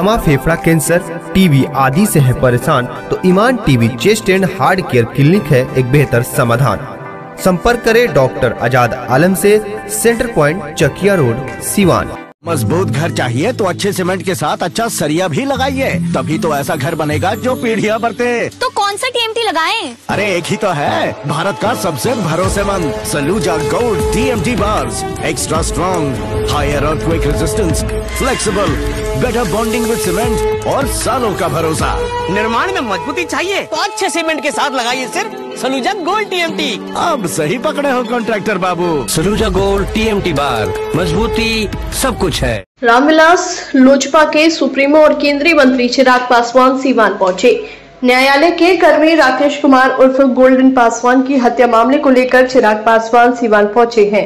दमा, फेफड़ा cancer, TB आदि से है परेशान तो Iman TB chest and heart care clinic है एक बेहतर समाधान। संपर्क करें डॉक्टर आजाद आलम से, centre point, Chakia road, Siwan. मजबूत घर चाहिए तो अच्छे सीमेंट के साथ अच्छा सरिया भी लगाइए, तभी तो ऐसा घर बनेगा जो पीढ़ियां बरते। तो कौन सा TMT लगाएं? अरे एक ही तो है, भारत का सबसे भरोसेमंद Saluja gold TMT bars. Extra strong, higher earthquake resistance, flexible, better bonding with cement और सालों का भरोसा। निर्माण में मजबूती चाहिए तो अच्छे सीमेंट के साथ लगाइए सिर्फ सलूजा गोल्ड TMT। अब सही पकड़े हो कॉन्ट्रैक्टर बाबू। सलूजा गोल्ड TMT बार, मजबूती सब कुछ है। रामविलास लोजपा के सुप्रीमो और केंद्रीय मंत्री चिराग पासवान सीवान पहुंचे। न्यायालय के कर्मी राकेश कुमार उर्फ गोल्डन पासवान की हत्या मामले को लेकर चिराग पासवान सीवान पहुंचे हैं,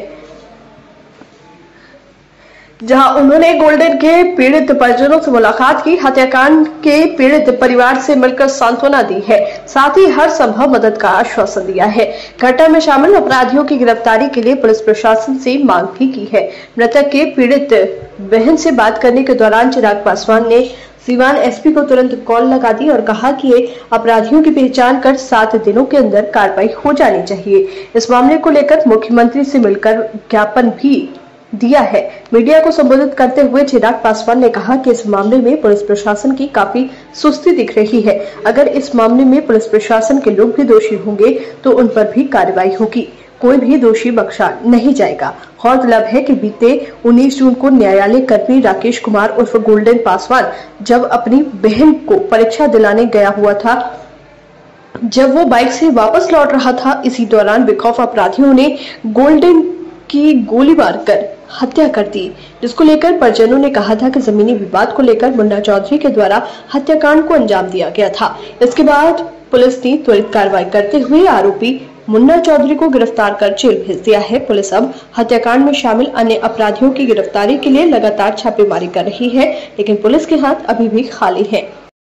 जहां उन्होंने गोल्डन के पीड़ित परिजनों से मुलाकात की, हत्याकांड के पीड़ित परिवार से मिलकर सांत्वना दी है, साथ ही हर संभव मदद का आश्वासन दिया है। घटना में शामिल अपराधियों की गिरफ्तारी के लिए पुलिस प्रशासन से मांग भी की है। मृतक के पीड़ित बहन से बात करने के दौरान चिराग पासवान ने सीवान SP को तुरंत कॉल लगा दी और कहा कि अपराधियों की पहचान कर 7 दिनों के अंदर कार्रवाई हो जानी चाहिए। इस मामले को लेकर मुख्यमंत्री से मिलकर ज्ञापन भी दिया है। मीडिया को संबोधित करते हुए चिराग पासवान ने कहा कि इस मामले में पुलिस प्रशासन की काफी सुस्ती दिख रही है। अगर इस मामले में पुलिस प्रशासन के लोग भी दोषी होंगे तो उन पर भी कार्रवाई होगी, कोई भी दोषी बख्शा नहीं जाएगा। गौरतलब है कि बीते 19 जून को न्यायालय कर्मी राकेश कुमार उर्फ गोल्डन पासवान जब अपनी बहन को परीक्षा दिलाने गया हुआ था, जब वो बाइक से वापस लौट रहा था, इसी दौरान बेखौफ अपराधियों ने गोल्डन की गोली मारकर हत्या कर दी, जिसको लेकर परिजनों ने कहा था कि जमीनी विवाद को लेकर मुन्ना चौधरी के द्वारा हत्याकांड को अंजाम दिया गया था। इसके बाद पुलिस ने त्वरित कार्रवाई करते हुए आरोपी मुन्ना चौधरी को गिरफ्तार कर जेल भेज दिया है। पुलिस अब हत्याकांड में शामिल अन्य अपराधियों की गिरफ्तारी के लिए लगातार छापेमारी कर रही है, लेकिन पुलिस के हाथ अभी भी खाली है।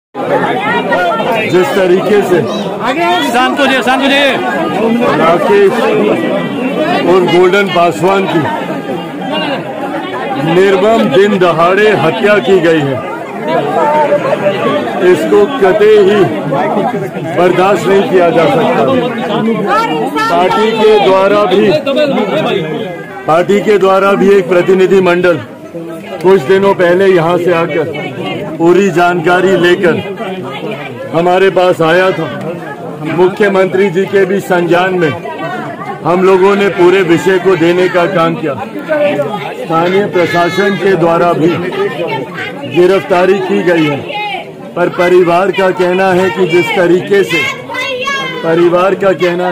जिस तरीके से राकेश और गोल्डन पासवान की निर्मम दिन दहाड़े हत्या की गई है, इसको कतई ही बर्दाश्त नहीं किया जा सकता। पार्टी के द्वारा भी एक प्रतिनिधि मंडल कुछ दिनों पहले यहां से आकर पूरी जानकारी लेकर हमारे पास आया था। मुख्यमंत्री जी के भी संज्ञान में हम लोगों ने पूरे विषय को देने का काम किया। स्थानीय प्रशासन के द्वारा भी गिरफ्तारी की गई है, पर परिवार का कहना है कि जिस तरीके से परिवार का कहना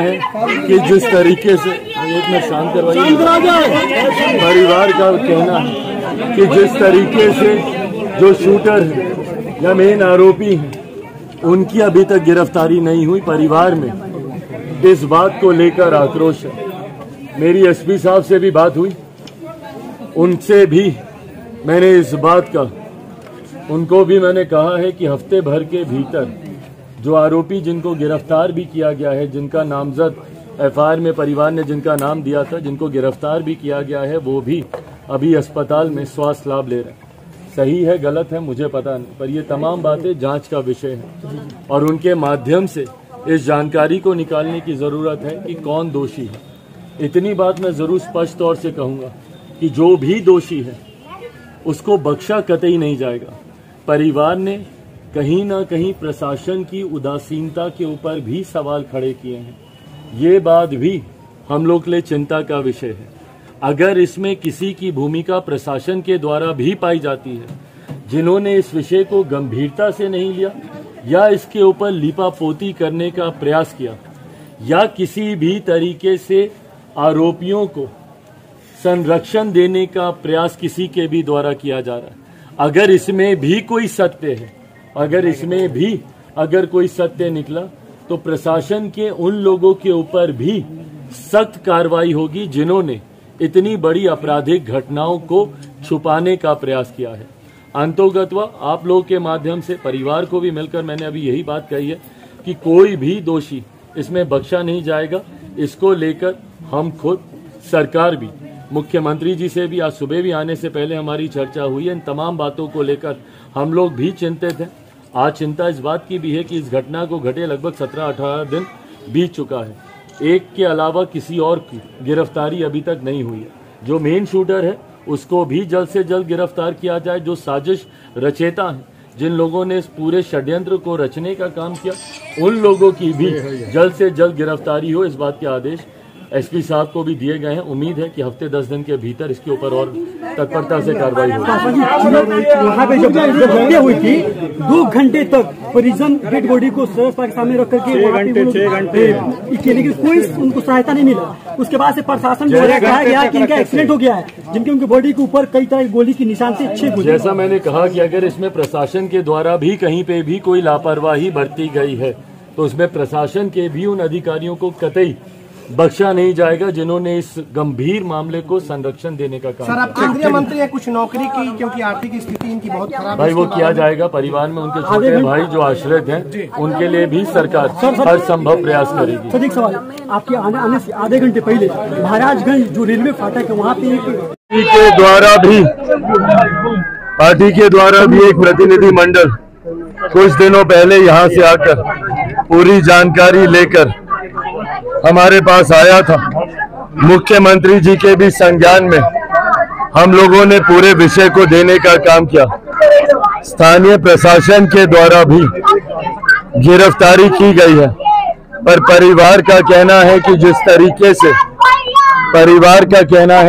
है कि जिस तरीके से जो शूटर है या मेन आरोपी हैं, उनकी अभी तक गिरफ्तारी नहीं हुई। परिवार में इस बात को लेकर आक्रोश है। मेरी SP साहब से भी बात हुई, उनसे भी मैंने इस बात का उनको भी मैंने कहा है कि हफ्ते भर के भीतर जो आरोपी जिनको गिरफ्तार भी किया गया है, जिनका नामजद FIR में परिवार ने जिनका नाम दिया था, जिनको गिरफ्तार भी किया गया है, वो भी अभी अस्पताल में स्वास्थ्य लाभ ले रहे हैं। सही है गलत है मुझे पता नहीं, पर ये तमाम बातें जांच का विषय है और उनके माध्यम से इस जानकारी को निकालने की जरूरत है कि कौन दोषी है। इतनी बात मैं जरूर स्पष्ट तौर से कहूंगा कि जो भी दोषी है उसको बख्शा कतई नहीं जाएगा। परिवार ने कहीं ना कहीं प्रशासन की उदासीनता के ऊपर भी सवाल खड़े किए हैं। ये बात भी हम लोग के लिए चिंता का विषय है। अगर इसमें किसी की भूमिका प्रशासन के द्वारा भी पाई जाती है, जिन्होंने इस विषय को गंभीरता से नहीं लिया या इसके ऊपर लीपापोती करने का प्रयास किया या किसी भी तरीके से आरोपियों को संरक्षण देने का प्रयास किसी के भी द्वारा किया जा रहा है, अगर इसमें भी कोई सत्य है, अगर कोई सत्य निकला तो प्रशासन के उन लोगों के ऊपर भी सख्त कार्रवाई होगी जिन्होंने इतनी बड़ी आपराधिक घटनाओं को छुपाने का प्रयास किया है। अंतोगत्वा आप लोगों के माध्यम से परिवार को भी मिलकर मैंने अभी यही बात कही है कि कोई भी दोषी इसमें बख्शा नहीं जाएगा। इसको लेकर हम खुद सरकार भी, मुख्यमंत्री जी से भी आज सुबह भी आने से पहले हमारी चर्चा हुई है। इन तमाम बातों को लेकर हम लोग भी चिंतित हैं। आज चिंता इस बात की भी है कि इस घटना को घटे लगभग 17-18 दिन बीत चुका है। एक के अलावा किसी और की गिरफ्तारी अभी तक नहीं हुई है। जो मेन शूटर है उसको भी जल्द से जल्द गिरफ्तार किया जाए। जो साजिश रचेता हैं, जिन लोगों ने इस पूरे षड्यंत्र को रचने का काम किया, उन लोगों की भी जल्द से जल्द गिरफ्तारी हो, इस बात के आदेश एसपी साहब को भी दिए गए हैं। उम्मीद है कि हफ्ते 10 दिन के भीतर इसके ऊपर और तत्परता से कार्रवाई होगी। यहाँ पे जब हत्या हुई थी 2 घंटे तक परिजन डेड बॉडी को सड़क के सामने रख करके 6 घंटे लेकिन कोई उनको सहायता नहीं मिला। उसके बाद से प्रशासन द्वारा कहा गया कि इनका एक्सीडेंट हो गया है, जिनके उनके बॉडी के ऊपर कई तरह की गोली की निशान से 6 गोली। जैसा मैंने कहा कि अगर इसमें प्रशासन के द्वारा भी कहीं पे भी कोई लापरवाही बरती गई है तो उसमें प्रशासन के भी उन अधिकारियों को कतई बख्शा नहीं जाएगा जिन्होंने इस गंभीर मामले को संरक्षण देने का काम। सर, आप केंद्रीय मंत्री हैं, कुछ नौकरी की, क्योंकि आर्थिक स्थिति इनकी बहुत खराब है। भाई वो किया जाएगा। परिवार में उनके छोटे भाई जो आश्रित हैं उनके लिए भी सरकार हर संभव प्रयास करेगी। सर एक सवाल, आपके आने से आधे घंटे पहले महाराजगंज जो रेलवे फाटक है वहाँ पे पार्टी के द्वारा भी एक प्रतिनिधि मंडल कुछ दिनों पहले यहाँ से आकर पूरी जानकारी लेकर हमारे पास आया था। मुख्यमंत्री जी के भी संज्ञान में हम लोगों ने पूरे विषय को देने का काम किया। स्थानीय प्रशासन के द्वारा भी गिरफ्तारी की गई है, पर परिवार का कहना है कि जिस तरीके से परिवार का कहना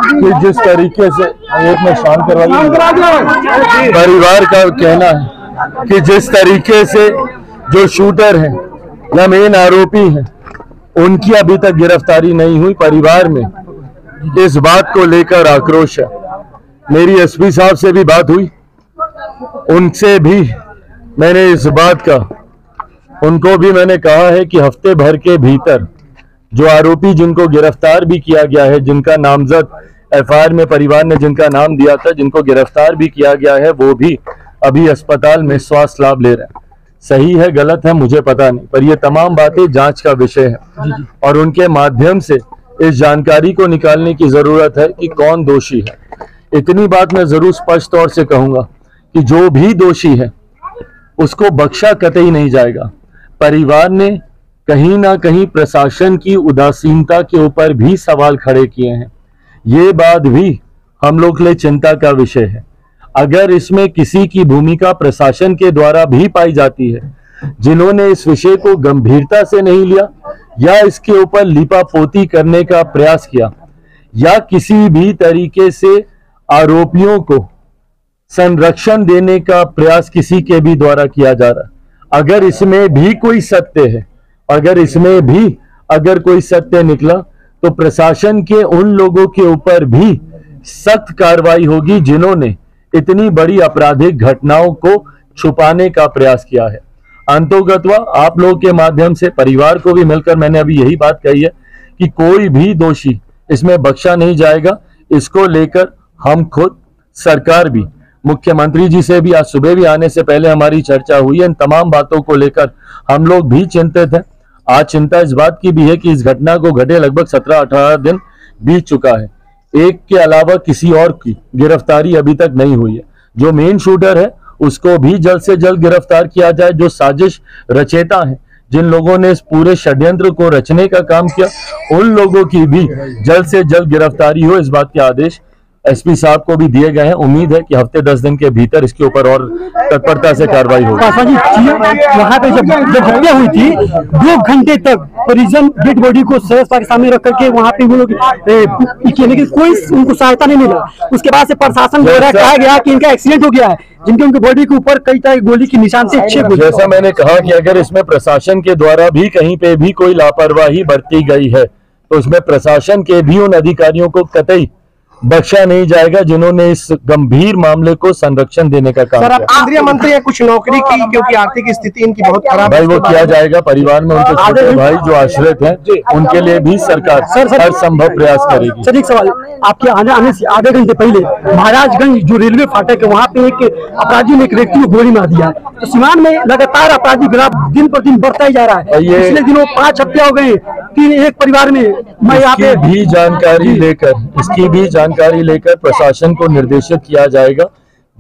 है कि जिस तरीके से जो शूटर हैं या मेन आरोपी हैं उनकी अभी तक गिरफ्तारी नहीं हुई। परिवार में इस बात को लेकर आक्रोश है। मेरी एसपी साहब से भी बात हुई, उनसे भी मैंने इस बात का उनको भी मैंने कहा है कि हफ्ते भर के भीतर जो आरोपी जिनको गिरफ्तार भी किया गया है, जिनका नामजद एफआईआर में परिवार ने जिनका नाम दिया था, जिनको गिरफ्तार भी किया गया है, वो भी अभी अस्पताल में स्वास्थ्य लाभ ले रहे हैं। सही है गलत है मुझे पता नहीं, पर ये तमाम बातें जांच का विषय है और उनके माध्यम से इस जानकारी को निकालने की जरूरत है कि कौन दोषी है। इतनी बात मैं जरूर स्पष्ट तौर से कहूंगा कि जो भी दोषी है उसको बख्शा कतई नहीं जाएगा। परिवार ने कहीं ना कहीं प्रशासन की उदासीनता के ऊपर भी सवाल खड़े किए हैं। ये बात भी हम लोग के लिए चिंता का विषय है। अगर इसमें किसी की भूमिका प्रशासन के द्वारा भी पाई जाती है, जिन्होंने इस विषय को गंभीरता से नहीं लिया या इसके ऊपर लिपापोती करने का प्रयास किया या किसी भी तरीके से आरोपियों को संरक्षण देने का प्रयास किसी के भी द्वारा किया जा रहा है, अगर इसमें भी कोई सत्य है, अगर कोई सत्य निकला तो प्रशासन के उन लोगों के ऊपर भी सख्त कार्रवाई होगी जिन्होंने इतनी बड़ी आपराधिक घटनाओं को छुपाने का प्रयास किया है। अंतोगत्वा आप लोगों के माध्यम से परिवार को भी मिलकर मैंने अभी यही बात कही है कि कोई भी दोषी इसमें बख्शा नहीं जाएगा। इसको लेकर हम खुद सरकार भी मुख्यमंत्री जी से भी आज सुबह भी आने से पहले हमारी चर्चा हुई है। इन तमाम बातों को लेकर हम लोग भी चिंतित हैं। आज चिंता इस बात की भी है कि इस घटना को घटे लगभग 17-18 दिन बीत चुका है। एक के अलावा किसी और की गिरफ्तारी अभी तक नहीं हुई है। जो मेन शूटर है उसको भी जल्द से जल्द गिरफ्तार किया जाए। जो साजिश रचेता हैं, जिन लोगों ने इस पूरे षड्यंत्र को रचने का काम किया, उन लोगों की भी जल्द से जल्द गिरफ्तारी हो, इस बात के आदेश एसपी साहब को भी दिए गए हैं। उम्मीद है कि हफ्ते 10 दिन के भीतर इसके ऊपर और तत्परता से कार्रवाई होगी। यहाँ पे जब हत्या हुई थी 2 घंटे तक परिजन डेड बॉडी को सड़क के सामने रख करके वहाँ पे वो लोग लेकिन कोई उनको सहायता नहीं मिला। उसके बाद से प्रशासन द्वारा कहा गया कि इनका एक्सीडेंट हो गया है, जिनके उनके बॉडी के ऊपर कई तरह गोली की निशान से 6 गोली। जैसा मैंने कहा कि अगर इसमें प्रशासन के द्वारा भी कहीं पे भी कोई लापरवाही बरती गई है तो उसमें प्रशासन के भी उन अधिकारियों को कतई बख्शा नहीं जाएगा जिन्होंने इस गंभीर मामले को संरक्षण देने का काम किया। सर, आप केंद्रीय मंत्री हैं, कुछ नौकरी की, क्योंकि आर्थिक स्थिति इनकी बहुत खराब है। भाई वो किया जाएगा। परिवार में उनके छोटे भाई जो आश्रित हैं उनके लिए भी सरकार हर संभव प्रयास करेगी। सर एक सवाल, आपके आने से आधे घंटे पहले महाराजगंज जो रेलवे फाटक है वहाँ पे एक अपराधी ने एक व्यक्ति को गोली मार दिया। तो सीमान में लगातार आपराधिक ग्राफ दिन पर दिन बढ़ता ही जा रहा है। पिछले दिनों 5 हत्या हो गए, 3 एक परिवार में। मैं यहाँ पे इसकी भी जानकारी लेकर प्रशासन को निर्देशित किया जाएगा।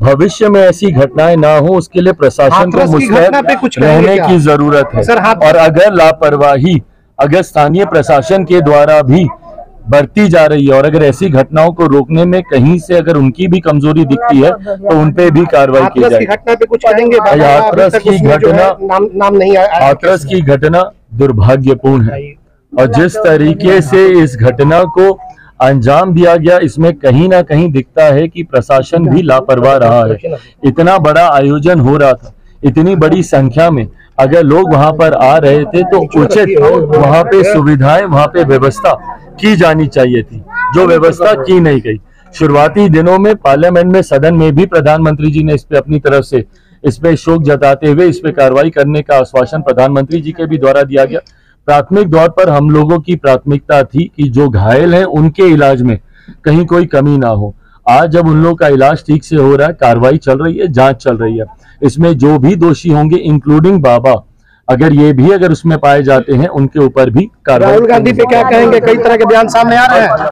भविष्य में ऐसी घटनाएं ना हो उसके लिए प्रशासन को मुस्तैद रहने की जरूरत है। और अगर लापरवाही अगर स्थानीय प्रशासन के द्वारा भी बढ़ती जा रही है और अगर ऐसी घटनाओं को रोकने में कहीं से अगर उनकी भी कमजोरी दिखती है तो उनपे भी कार्रवाई की जाए। घटना पे कुछ कहेंगे? हाथरस की घटना नाम नहीं आया। हाथरस की घटना दुर्भाग्यपूर्ण है और जिस तरीके से इस घटना को अंजाम दिया गया इसमें कहीं ना कहीं दिखता है कि प्रशासन भी लापरवाह रहा है। इतना बड़ा आयोजन हो रहा था, इतनी बड़ी संख्या में अगर लोग वहां पर आ रहे थे तो उचित वहां पे सुविधाएं वहां पे व्यवस्था की जानी चाहिए थी, जो व्यवस्था की नहीं गई। शुरुआती दिनों में पार्लियामेंट में सदन में भी प्रधानमंत्री जी ने इस पे अपनी तरफ से इस पे शोक जताते हुए इस पे कार्रवाई करने का आश्वासन प्रधानमंत्री जी के भी द्वारा दिया गया। प्राथमिक तौर पर हम लोगों की प्राथमिकता थी कि जो घायल हैं उनके इलाज में कहीं कोई कमी ना हो। आज जब उन लोगों का इलाज ठीक से हो रहा है, कार्रवाई चल रही है, जांच चल रही है, इसमें जो भी दोषी होंगे इंक्लूडिंग बाबा अगर ये भी अगर उसमें पाए जाते हैं उनके ऊपर भी कार्रवाई। राहुल गांधी पे क्या कहेंगे? कई तरह के बयान सामने आ रहे हैं।